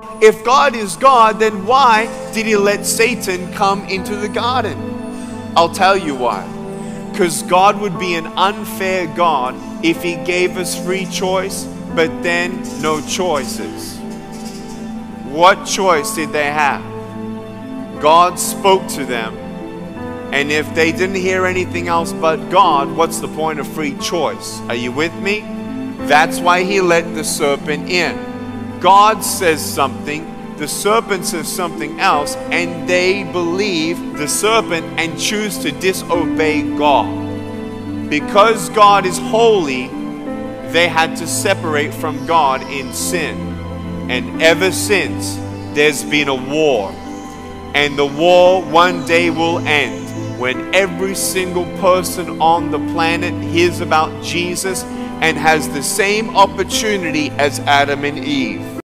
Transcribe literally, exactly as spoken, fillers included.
if God is God, then why did he let Satan come into the garden? I'll tell you why. Because God would be an unfair God if he gave us free choice, but then no choices. What choice did they have? God spoke to them, and if they didn't hear anything else but God, what's the point of free choice? Are you with me? That's why he let the serpent in. God says something, the serpent says something else, and they believe the serpent and choose to disobey God. Because God is holy, they had to separate from God in sin. And ever since, there's been a war. And the war one day will end when every single person on the planet hears about Jesus and has the same opportunity as Adam and Eve.